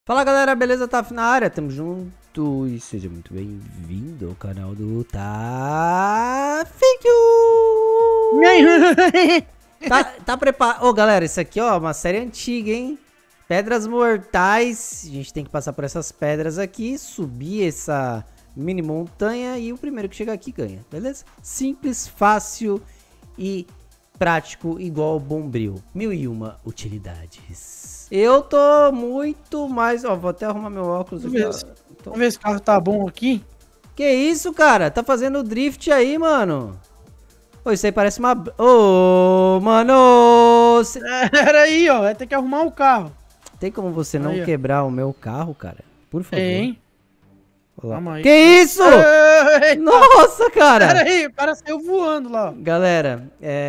Fala galera, beleza? Taf na área, tamo junto e seja muito bem-vindo ao canal do Tafico. Tá preparado? Ô galera, isso aqui ó, uma série antiga, hein? Pedras mortais, a gente tem que passar por essas pedras aqui, subir essa mini montanha e o primeiro que chegar aqui ganha, beleza? Simples, fácil e prático igual Bombril. 1001 utilidades. Eu tô muito mais... Ó, vou até arrumar meu óculos aqui. Vamos ver se o carro tá bom aqui. Que isso, cara? Tá fazendo drift aí, mano. Ô, isso aí parece uma... Ô, mano! Era aí, ó. Vai ter que arrumar o carro. Tem como você não aí, quebrar o meu carro, cara? Por favor. Tem. Calma aí. Que isso? Eita. Nossa, cara! Pera aí, o cara saiu voando lá, ó. Galera,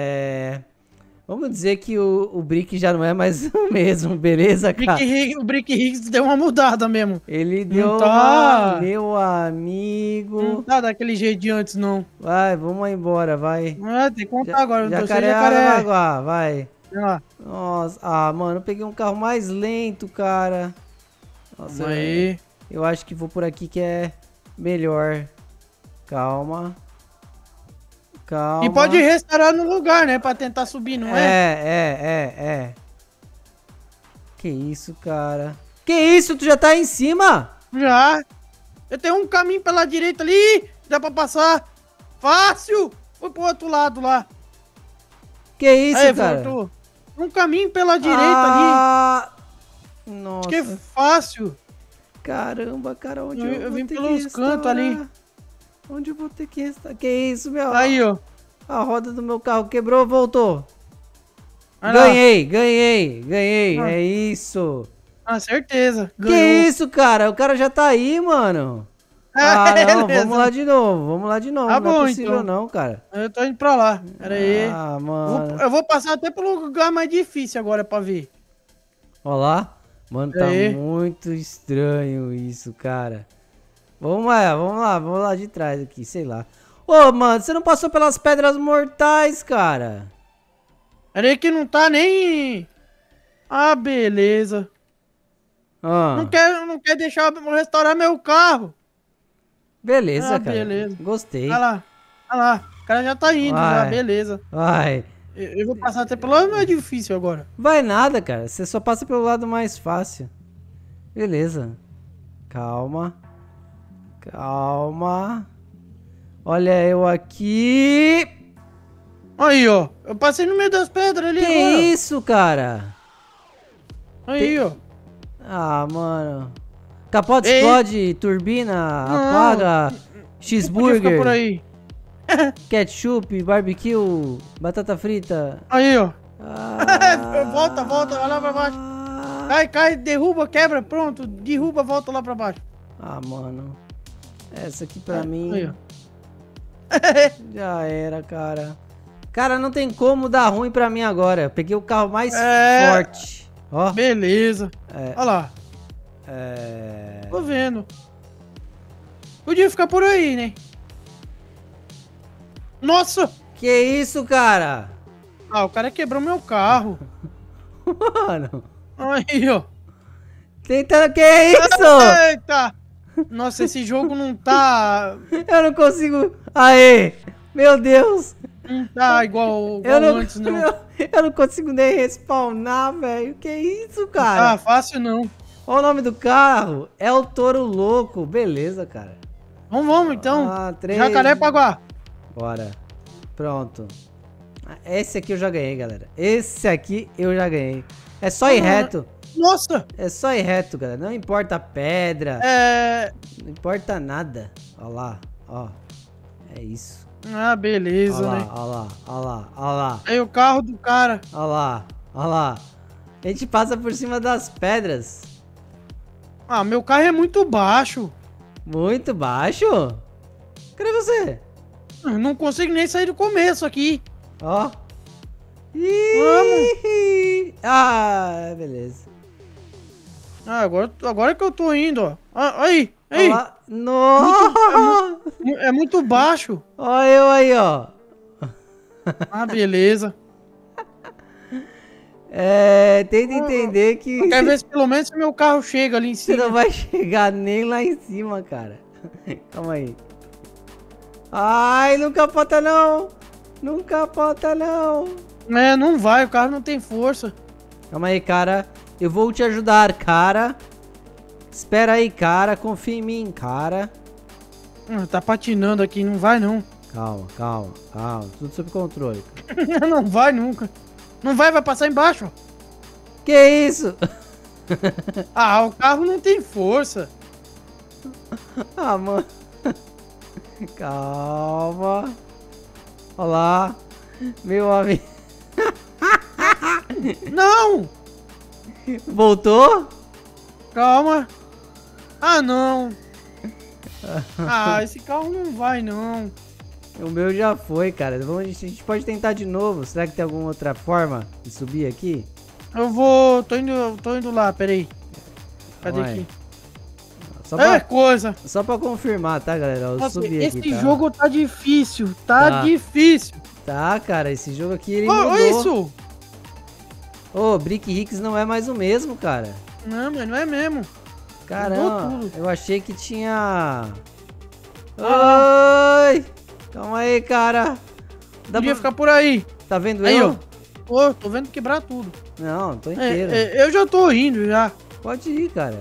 vamos dizer que o Brick já não é mais o mesmo, beleza, cara? O Brick Higgs deu uma mudada mesmo. Ele deu tá. Meu amigo. Não tá daquele jeito de antes, não. Vai, vamos embora, vai. Tem que contar agora. Jacaré, Aranaguá, vai. Vai lá. Nossa, mano, eu peguei um carro mais lento, cara. Nossa, aí. Eu acho que vou por aqui que é melhor. Calma. Calma. E pode restaurar no lugar, né? Pra tentar subir, não é? É. Que isso, cara? Que isso? Tu já tá em cima? Já. Eu tenho um caminho pela direita ali. Dá pra passar. Fácil. Foi pro outro lado lá. Que isso, aí, cara? Voltou. Um caminho pela direita ali. Nossa. Acho que é fácil. Caramba, cara, onde eu vim pelos cantos ali. Onde eu vou ter que restaurar? Que isso, meu? Aí, ó. A roda do meu carro quebrou, voltou. Vai ganhei. Ah. É isso. Ah, certeza. Ganhou. Que isso, cara? O cara já tá aí, mano. Não, vamos lá de novo. Tá bom, não é possível então. não, cara. Eu tô indo pra lá. Pera aí. Mano. Eu vou passar até pelo lugar mais difícil agora pra ver. Ó lá. Mano, tá muito estranho isso, cara. Vamos lá de trás aqui, sei lá. Ô, mano, você não passou pelas pedras mortais, cara? Pera aí que não tá nem... Ah, beleza. Não quer deixar eu restaurar meu carro. Beleza, cara. Beleza. Gostei. Olha lá. O cara já tá indo, já, beleza. Vai. Eu vou passar até pelo lado mais difícil agora. Vai nada, cara. Você só passa pelo lado mais fácil. Beleza. Calma. Olha eu aqui. Aí, ó. Eu passei no meio das pedras ali agora. Que isso, cara? Aí, ó. Ah, mano. Capota explode, turbina, apaga, cheeseburger. Por aí. Ketchup, barbecue, batata frita. Aí, ó. Volta, vai lá pra baixo. Cai, derruba, quebra, pronto. Derruba, volta lá pra baixo. Ah, mano. Essa aqui pra mim... Aí, ó. Já era, cara. Cara, não tem como dar ruim pra mim agora. Eu peguei o carro mais forte. Ó. Beleza. Olha lá. Tô vendo. Podia ficar por aí, né? Nossa! Que isso, cara? O cara quebrou meu carro. Mano. Aí, ó. Tentando... Que isso? Eita! Nossa, esse jogo não tá... Eu não consigo... Aê! Meu Deus! Não tá igual antes, não. Eu não consigo nem respawnar, velho. Que isso, cara? Fácil não. Olha o nome do carro. É o Toro Louco. Beleza, cara. Vamos então. 3... Jacarepaguá. Bora. Pronto. Esse aqui eu já ganhei, galera. Esse aqui eu já ganhei. É só ir reto. Nossa! É só ir reto, galera. Não importa a pedra. Não importa nada. Olha lá. Ó. É isso. Beleza, olha né? Olha lá. Aí o carro do cara. Olha lá. A gente passa por cima das pedras. Meu carro é muito baixo. Muito baixo? Cadê você? Eu não consigo nem sair do começo aqui. Ó. Vamos. Beleza. Agora que eu tô indo, ó. Aí. Nossa! É muito baixo. Olha eu aí, ó. Beleza. Tenta entender que... Quer ver se pelo menos o meu carro chega ali em Você cima. não vai chegar nem lá em cima, cara. Calma aí. Ai, não capota não. Não capota não. Não vai, o carro não tem força. Calma aí, cara. Eu vou te ajudar, cara. Espera aí, cara. Confia em mim, cara. Tá patinando aqui, não vai não. Calma, calma, calma. Tudo sob controle. Não vai nunca. Não vai passar embaixo. Que isso? Ah, o carro não tem força. Ah, mano. Calma. Olha lá. Meu amigo. Não! Voltou? Calma. Ah, não. Ah, esse carro não vai, não. O meu já foi, cara. A gente pode tentar de novo. Será que tem alguma outra forma de subir aqui? Eu vou... Tô indo lá, peraí. Cadê Calma aí. aqui? Só pra, Coisa. só pra confirmar, tá, galera? Eu Nossa, subi aqui, esse tá? jogo tá difícil. Tá Tá. difícil. Tá, cara. Esse jogo aqui, ele Olha mudou. isso. Ô, Brick Hicks não é mais o mesmo, cara. Não, mas não é mesmo. Caramba, Mudou tudo. eu achei que tinha... Ah. Oi! Calma aí, cara. Podia ficar por aí. Tá vendo Aí, eu? ó. Tô vendo quebrar tudo. Não, tô inteiro. Eu já tô indo, já. Pode ir, cara.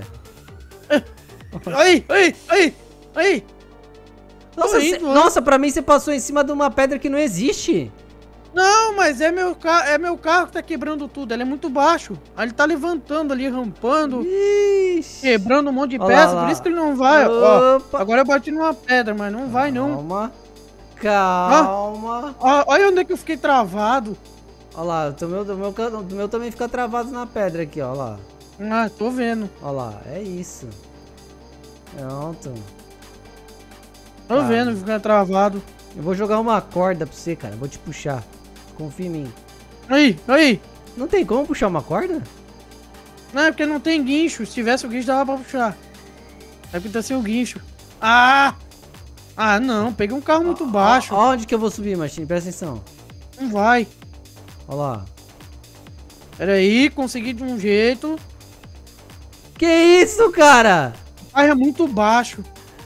Aí. Nossa, Tô indo, nossa, pra mim você passou em cima de uma pedra que não existe. Não, mas é meu carro que tá quebrando tudo. Ele é muito baixo. Aí ele tá levantando ali, rampando, Ixi. quebrando um monte de Olha lá, peça. lá. Por isso que ele não vai. Ó, Opa. agora eu bati numa pedra, mas não vai não. Calma. Calma. Ó, olha onde é que eu fiquei travado. Olha lá, do meu também fica travado na pedra aqui, ó lá. Ah, tô vendo. Olha lá, é isso. Pronto. Tô vendo, fica travado. Eu vou jogar uma corda pra você, cara. Vou te puxar. Confia em mim. Aí. Não tem como puxar uma corda? Não, é porque não tem guincho. Se tivesse o guincho, dava pra puxar. É porque tá sem o guincho. Ah, não. Peguei um carro muito baixo. Onde que eu vou subir, Martins? Presta atenção. Não vai. Olha lá. Pera aí, consegui de um jeito. Que isso, cara? O carro é muito baixo.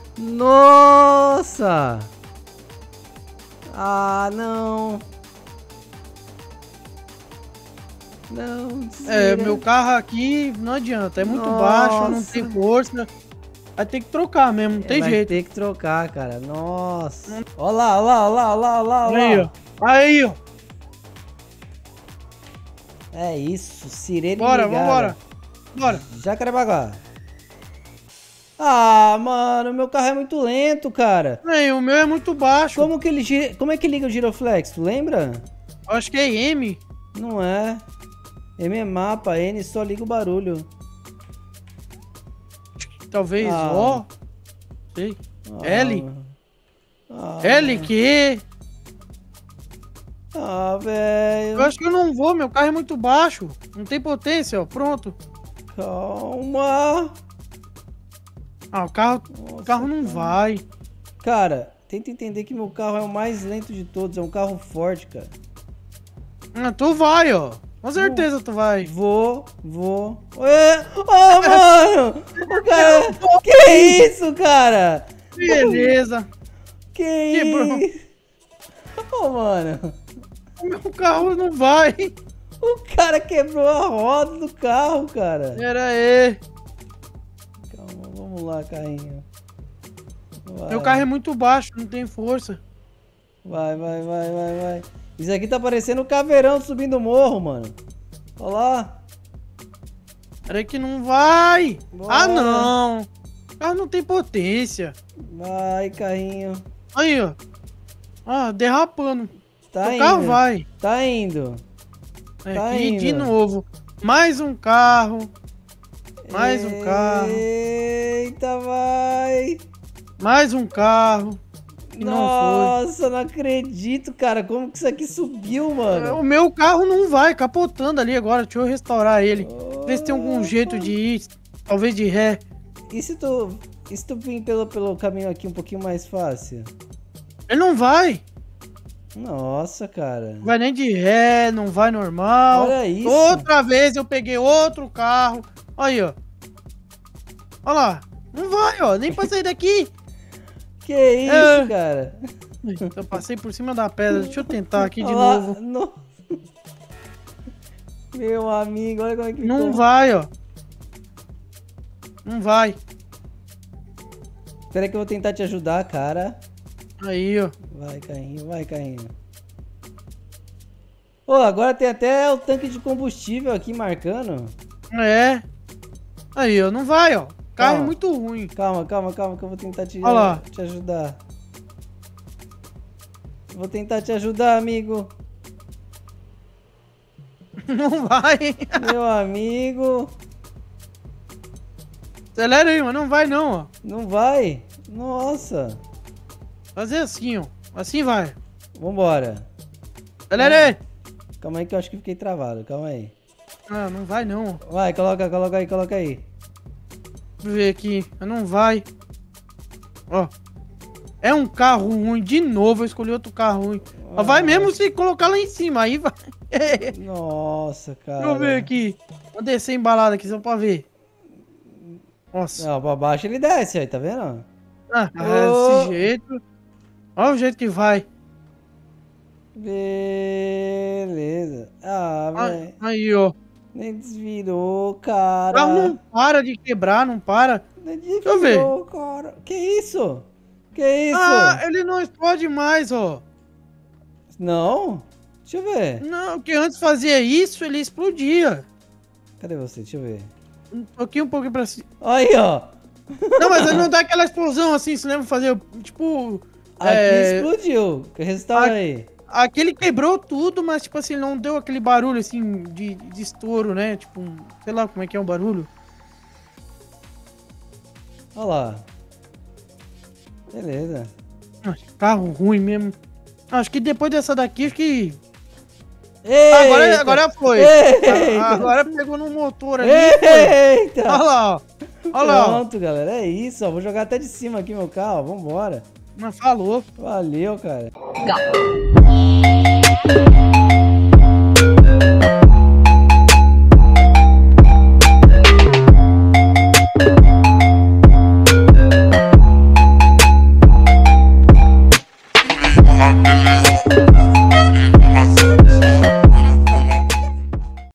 Nossa! Ah, não. Não, desvira. Meu carro aqui não adianta. É muito Nossa. baixo, não tem força. Vai ter que trocar mesmo, não tem Vai jeito. ter que trocar, cara. Nossa. Olha lá, olha lá, olha lá, olha lá, olha lá. Aí, ó. Aí, ó. É isso, sirene Bora, ligada. vambora. Bora. Jacarepaguá. Ah, mano, meu carro é muito lento, cara. O meu é muito baixo. Como é que liga o giroflex? Tu lembra? Acho que é M. Não é. M é mapa, N só liga o barulho. Talvez Ah. O. Sei. Ah, L. Ah, L, Q. Ah, velho. Eu acho que eu não vou, meu carro é muito baixo. Não tem potência, ó. Pronto. Calma. O carro Nossa, não vai. Cara, tenta entender que meu carro é o mais lento de todos. É um carro forte, cara. Tu vai, ó. Com certeza tu vai. Vou. Mano! O cara... Que isso, cara? Beleza. Que Quebrou. isso? Mano. O meu carro não vai. O cara quebrou a roda do carro, cara. Pera aí. Calma, vamos lá, carrinho. Vai. Meu carro é muito baixo, não tem força. Vai. Isso aqui tá parecendo um caveirão subindo o morro, mano. Olha lá. Pera aí que não vai. Bora. Não. O carro não tem potência. Vai, carrinho. Aí, ó. Derrapando. Tá O indo. carro vai. Tá indo. Tá Aqui indo. de novo. Mais um carro. Mais um carro. Eita, vai. Mais um carro. E não Nossa, não acredito, cara. Como que isso aqui subiu, foi. mano? O meu carro não vai, capotando ali agora. Deixa eu restaurar ele. Ver se tem algum jeito de ir. Talvez de ré. E se tu vir pelo caminho aqui um pouquinho mais fácil? Ele não vai. Nossa, cara. Não vai nem de ré, não vai normal. Olha isso. Outra vez eu peguei outro carro. Aí, ó. Olha lá. Não vai, ó. Nem pra sair daqui. Que isso, cara? Eu passei por cima da pedra. Deixa eu tentar aqui de Olha lá, novo. Meu amigo, olha como é que Não vai, ó. Não vai. Espera que eu vou tentar te ajudar, cara. Aí, ó. Vai, carrinho, vai, carrinho. Ô, agora tem até o tanque de combustível aqui marcando. É. Aí, ó. Não vai, ó. Carro Calma. é muito ruim. Calma, calma, calma, que eu vou tentar te ajudar. Vou tentar te ajudar, amigo. Não vai. Meu amigo. Acelera aí, mas não vai não, ó. Não vai? Nossa. Fazer assim, ó. Assim vai. Vambora. Acelera aí. Calma aí que eu acho que fiquei travado. Calma aí. Ah, não vai não. Vai, coloca aí, coloca aí. Deixa eu ver aqui. Mas não vai. Ó. É um carro ruim. De novo eu escolhi outro carro ruim. Mas vai mesmo se colocar lá em cima. Aí vai. Nossa, cara. Deixa eu ver aqui. Vou descer embalado aqui só pra ver. Nossa. Não, pra baixo ele desce aí, tá vendo? Desse jeito. Olha o jeito que vai. Beleza. Velho. Aí, ó. Nem desvirou, O cara. carro não para de quebrar, não para. Nem Deixa eu ver. cara. Que isso? Que isso? Ah, ele não explode mais, ó. Não? Deixa eu ver. Não, que antes fazia isso, ele explodia. Cadê você? Deixa eu ver. Um pouquinho pra cima. Aí, ó. Não, mas ele não dá aquela explosão assim, você lembra fazer, tipo... Aqui explodiu. Restaura aí. Aqui ele quebrou tudo, mas tipo assim, não deu aquele barulho assim de estouro, né? Tipo, sei lá como é que é o barulho. Olha lá. Beleza. Carro ruim mesmo. Acho que depois dessa daqui, acho que... Eita. Agora foi. Eita. Agora pegou no motor ali. Eita. Olha lá, ó. Olha lá, ó. Pronto, galera. É isso, ó. Vou jogar até de cima aqui meu carro. Vambora. Mas falou. Valeu, cara.